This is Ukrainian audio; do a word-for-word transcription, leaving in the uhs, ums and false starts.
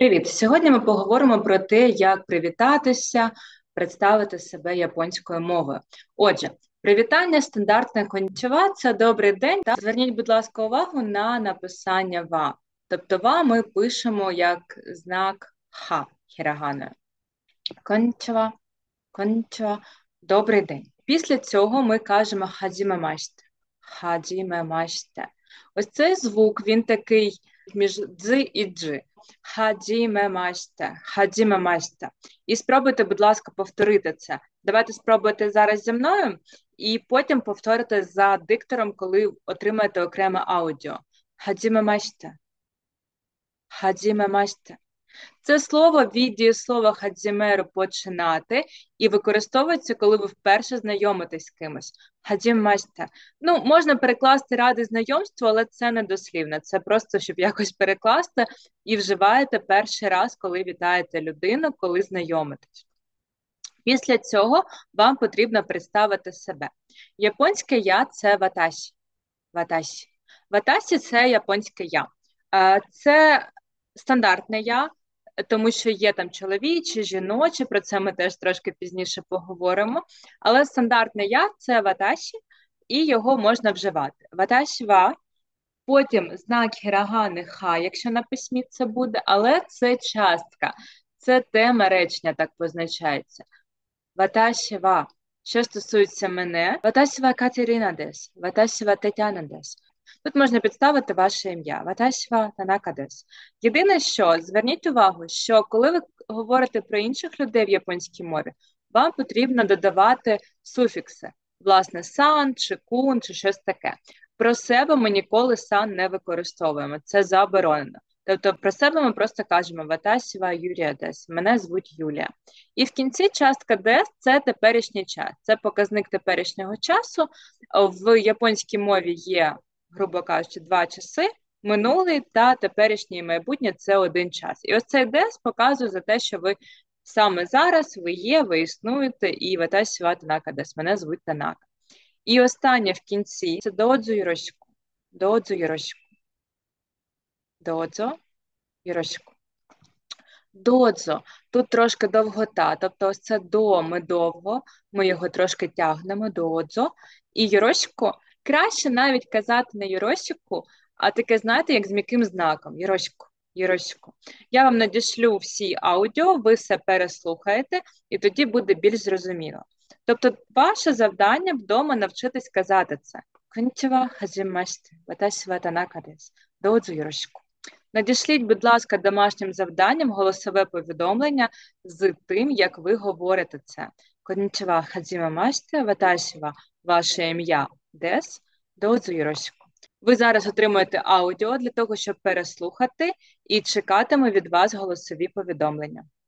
Привіт! Сьогодні ми поговоримо про те, як привітатися, представити себе японською мовою. Отже, привітання стандартне коннічева – це добрий день. Та зверніть, будь ласка, увагу на написання ва. Тобто ва ми пишемо як знак ха хіраганою. Коннічева, коннічева, добрий день. Після цього ми кажемо хаджімемаште. Хаджімемаште. Ось цей звук, він такий між дзи і джи. Хаджімемаште, хаджімемаште. І спробуйте, будь ласка, повторити це. Давайте спробуйте зараз зі мною і потім повторите за диктором, коли отримаєте окреме аудіо. Хаджімемаште. Хаджімемаште. Це слово від дієслова хадзімеру починати і використовується, коли ви вперше знайомитесь з кимось. Хадзімаште. Ну, можна перекласти ради знайомства, але це не дослівно. Це просто, щоб якось перекласти і вживаєте перший раз, коли вітаєте людину, коли знайомитесь. Після цього вам потрібно представити себе. Японське я – це ваташі. Ваташі. Ваташі – це японське я. Це стандартне я, тому що є там чоловічі, жіночі, про це ми теж трошки пізніше поговоримо. Але стандартне я – це ваташі, і його можна вживати. Ваташі ва, потім знак хірагани ха, якщо на письмі це буде, але це частка, це тема речення так позначається. Ваташі ва. Що стосується мене, ваташі ва Катерина дес, ваташі ва Тетяна дес. Тут можна підставити ваше ім'я. Ваташі ва Танака дес. Єдине що, зверніть увагу, що коли ви говорите про інших людей в японській мові, вам потрібно додавати суфікси. Власне, сан, чи кун, чи щось таке. Про себе ми ніколи сан не використовуємо. Це заборонено. Тобто про себе ми просто кажемо ваташі ва Юрія дес, мене звуть Юлія. І в кінці частка дес – це теперішній час, це показник теперішнього часу. В японській мові є, грубо кажучи, два часи, минулий та теперішній і майбутнє – це один час. І ось цей дес показує за те, що ви саме зараз, ви є, ви існуєте, і ваташі ва Танака дес, мене звуть Танака. І останнє в кінці – це доодзу юрошіку. Доодзу юрошіку. Доодзо юрошіку. Додзо. Тут трошки довгота, тобто ось це до ми довго, ми його трошки тягнемо, додзо. І юрошіку краще навіть казати не юрошіку, а таке, знаєте, як з м'яким знаком. Юрошіку, юрошіку. Я вам надішлю всі аудіо, ви все переслухаєте, і тоді буде більш зрозуміло. Тобто ваше завдання вдома навчитись казати це. Коннічева, хазімаште, ваташі ва Танака дес, додзо юрошіку. Надішліть, будь ласка, домашнім завданням голосове повідомлення з тим, як ви говорите це. Коннічева, хазімаште, ваташі ва ваше ім'я дес, додзу юрошіку. Ви зараз отримуєте аудіо для того, щоб переслухати, і чекатиму від вас голосові повідомлення.